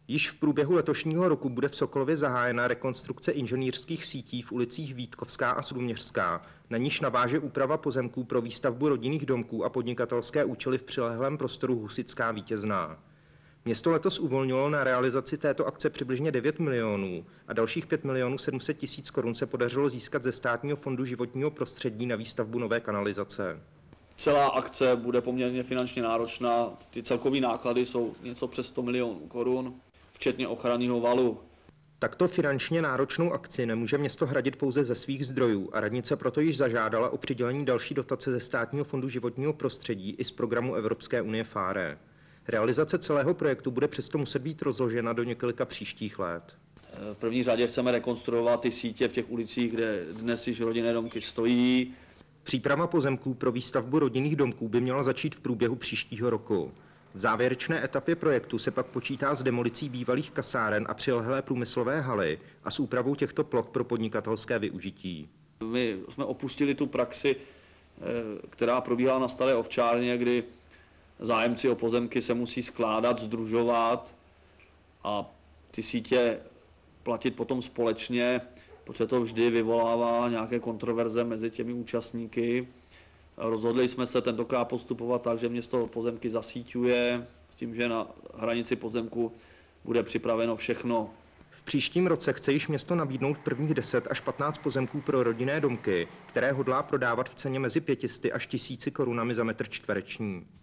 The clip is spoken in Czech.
Již v průběhu letošního roku bude v Sokolově zahájena rekonstrukce inženýrských sítí v ulicích Vítkovská a Struměřská, na níž naváže úprava pozemků pro výstavbu rodinných domků a podnikatelské účely v přilehlém prostoru Husitská Vítězná. Město letos uvolnilo na realizaci této akce přibližně 9 milionů a dalších 5 700 000 korun se podařilo získat ze Státního fondu životního prostředí na výstavbu nové kanalizace. Celá akce bude poměrně finančně náročná, ty celkové náklady jsou něco přes 100 milionů korun, včetně ochranného valu. Takto finančně náročnou akci nemůže město hradit pouze ze svých zdrojů a radnice proto již zažádala o přidělení další dotace ze Státního fondu životního prostředí i z programu Evropské unie FARE. Realizace celého projektu bude přesto muset být rozložena do několika příštích let. V první řadě chceme rekonstruovat ty sítě v těch ulicích, kde dnes již rodinné domky stojí. Příprava pozemků pro výstavbu rodinných domků by měla začít v průběhu příštího roku. V závěrečné etapě projektu se pak počítá s demolicí bývalých kasáren a přilehlé průmyslové haly a s úpravou těchto ploch pro podnikatelské využití. My jsme opustili tu praxi, která probíhala na Staré ovčárně, kdy zájemci o pozemky se musí skládat, sdružovat a ty sítě platit potom společně, protože to vždy vyvolává nějaké kontroverze mezi těmi účastníky. Rozhodli jsme se tentokrát postupovat tak, že město pozemky zasíťuje, s tím, že na hranici pozemku bude připraveno všechno. V příštím roce chce již město nabídnout prvních 10 až 15 pozemků pro rodinné domky, které hodlá prodávat v ceně mezi 500 až 1000 korunami za metr čtvereční.